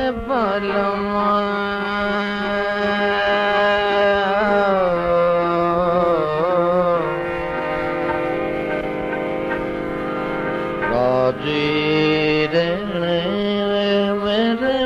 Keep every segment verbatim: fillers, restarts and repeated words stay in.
बलमा राजी रहने मेरे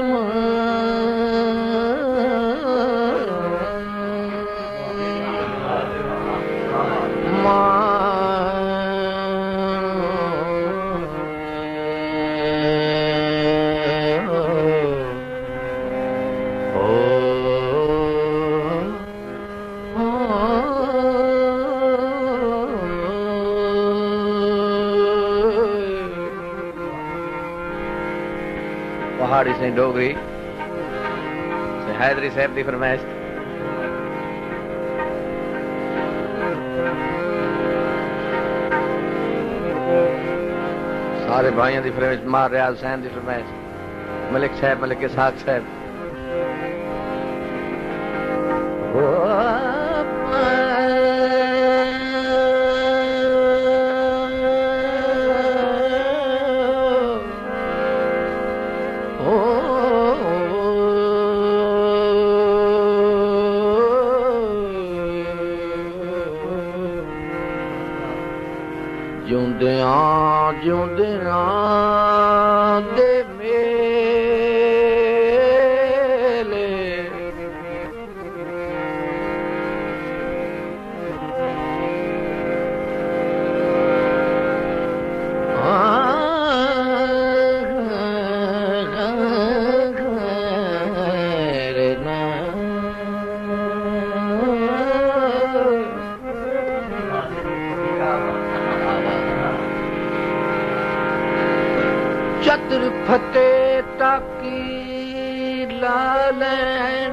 पहाड़ी से डोगरी से हैदरी साहब की फरमाइश सारे भाइयों की फरमाइश मार रियाज हुसैन की फरमाइश मलिक साहब मलिक इसहाक साहब ਜਿਉਂਦਿਆਂ ਜਿਉਂਦਿਆਂ ਦੇ ਮੇਲੇ चतुर फते टाकी लालैन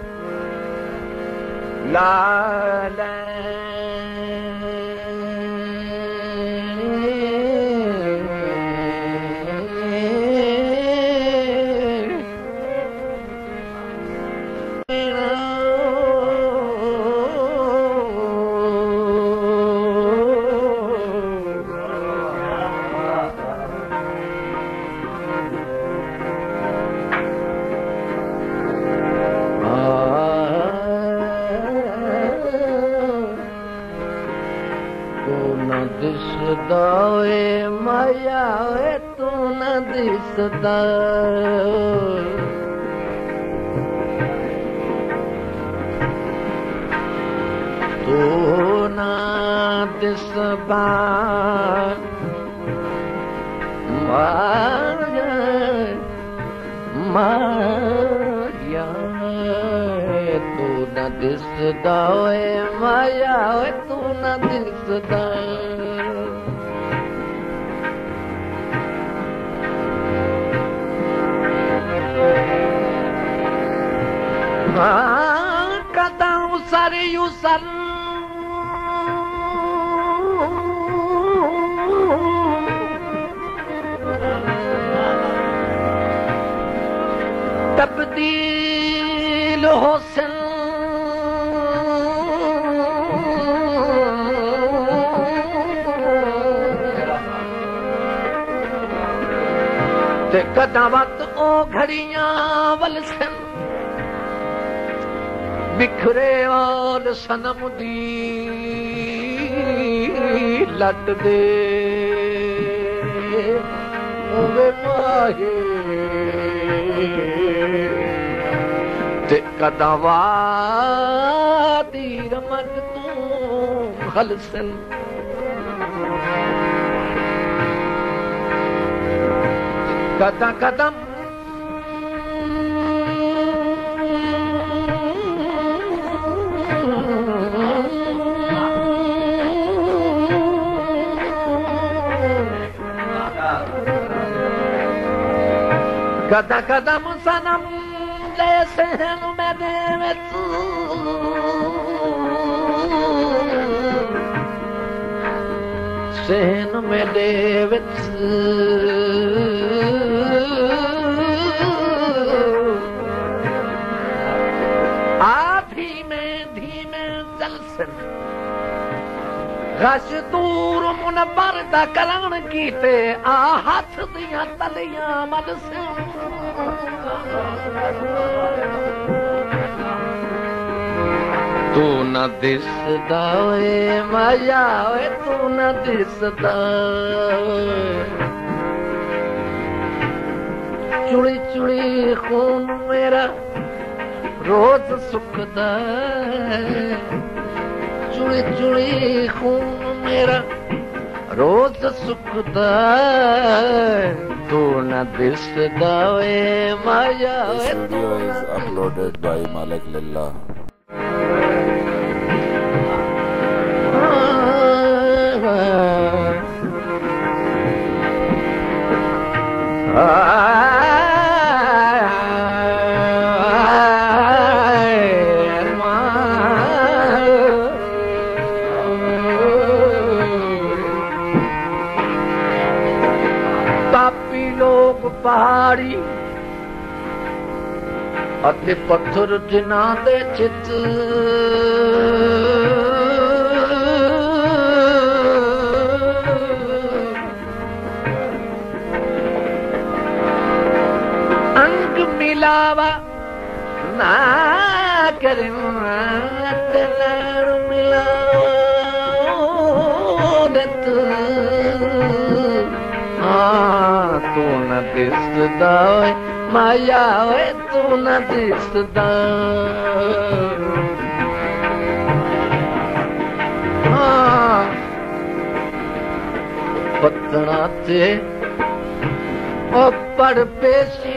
दिसदा ए माया ए तू न दिसदा तू न दिसदा माया माया तू न दिसदा ए माया ए तू न दिसदा कदा उसर युसर तब्दील हुस्न ते कदा वक्त ओ घड़ियां वलसन बिखरे और सनम दी लट दे ओवे माहे ते कदा वादी रमन तू खलसन कदा कदम कदा कदम सनम ले सहन मेरे विच सहन मेरे विच आ धीमे धीमे जलसन गश दूर मुनबर दा करण कीते आ हाथ दियां तलियां मलसन तू न दिसदा वे माया वे तू न दिसदा चुड़ी चुड़ी खून मेरा रोज सुखदा चुड़ी चुड़ी खून मेरा रोज सुखदा तू न दिसदा वे माया वे This video is uploaded by Malik Lillah. पापी लोग पहाड़ी अते पत्थर जिन्हां दे चित अंग मिलावा ना करे मिलावा तू न दिसदा माया वे तू न दिसदा पत्तना ते ओ पड़ पेशी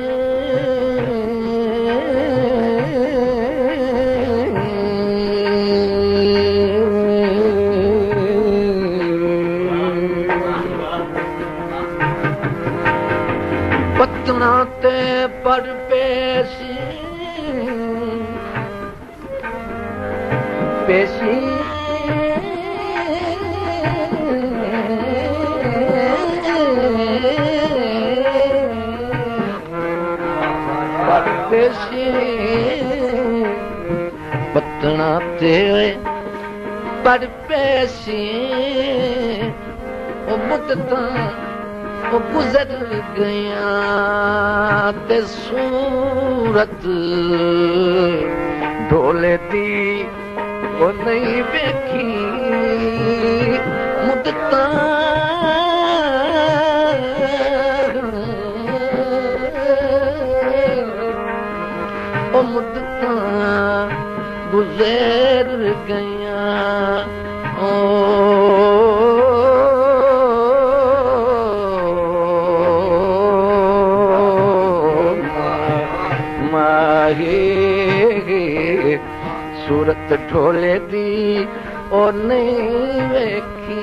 पत्तना ते पड़ पेशी पेशी पेशी पत्तना ते पड़ पेशी ओ मुद्दतां वो गुजर गया ते सूरत ढोले दी वो नहीं देखी मुद्दता वो मुद्दता गुजर गया ओ सूरत ढोले दी और नहीं वेखी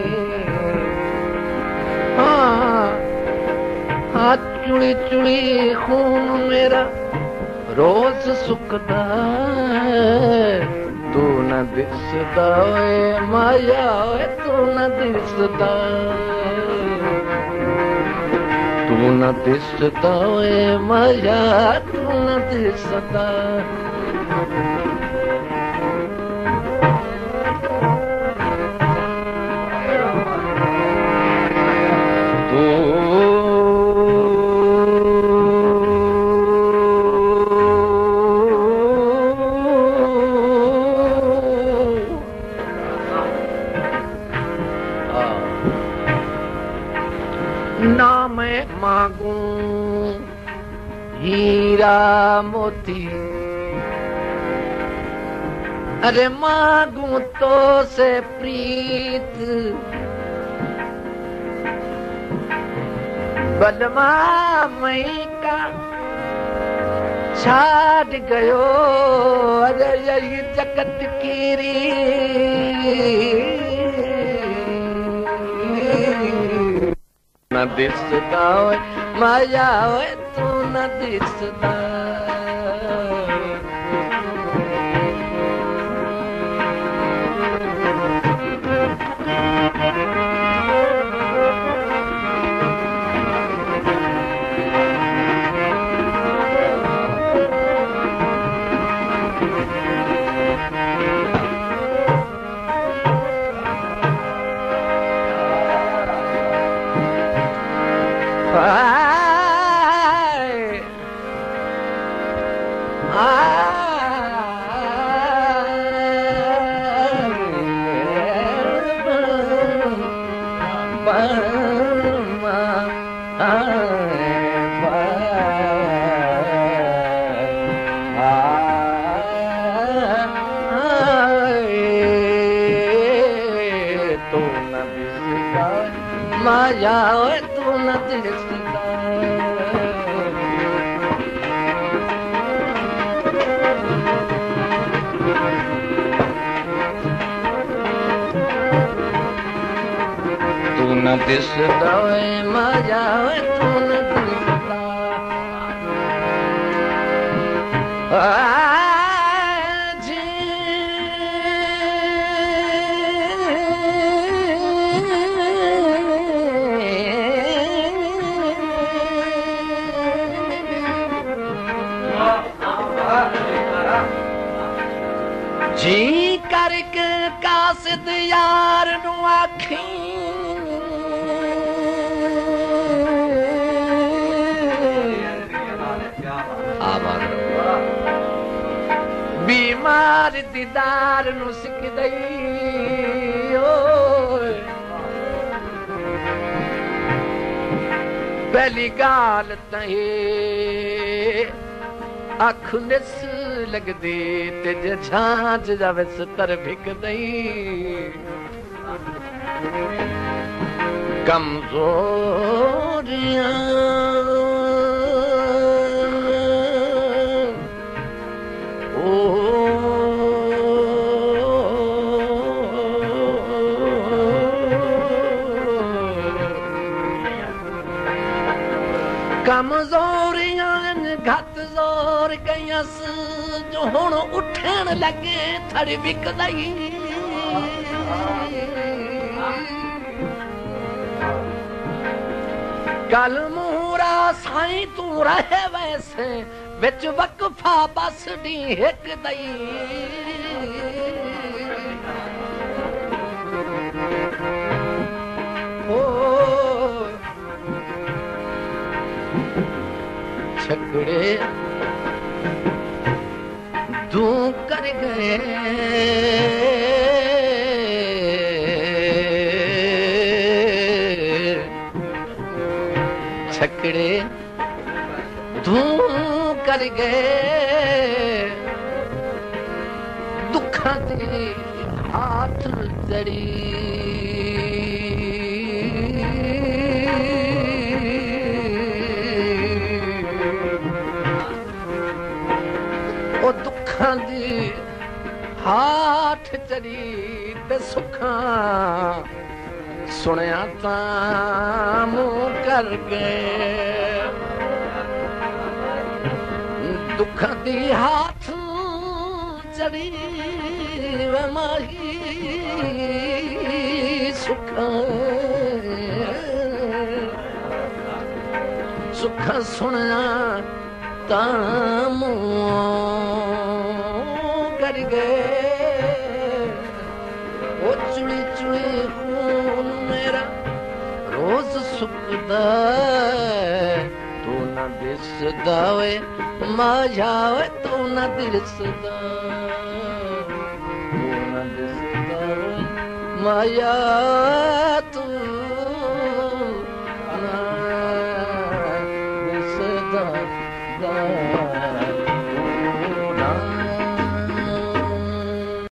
हाँ हाँ चुड़ी चुड़ी खून मेरा रोज सुखदा तू न दिसदा वे माया वे तू न दिसदा तू न दिसदा वे माया तू न दिसदा ना मैं मांगू हीरा मोती अरे मांगू तो से प्रीत बलमा मई का छाड़ गयो अरे यही जगत कीरी न दिसदा माया तू न दिसदा दिसदा वे माया वे तू न दिसदा जी जी करके कासिद यार नू आखी बीमार दीदार नू सिक दई पहली गाल तहे अख निस लगदी ते जे झांझ जावे सतर भिक दई कमजोरियां ओ कमजोरियां घट जोर गयस जो हुण उठण लगे थड़ विकदई कल मूरा साईं तू रहे वैसे विच वकफा बस डी हिक दई ओ छकड़े तू कर गए छकड़े तू कर गए दुखा ते हाथ जड़ी दी हाथ चढ़ी ते सुखा सुनिया ता मुंह कर गए दुख दी हाथ चढ़ी वे माही सुखा सुख सुनिया ता मुंह कर गए ओ चुड़ी चुड़ी खून मेरा रोज सुकदा तू न दिसदा वे माया वे तू न दिसदा तू न दिसदा वे माया तू न दिसदा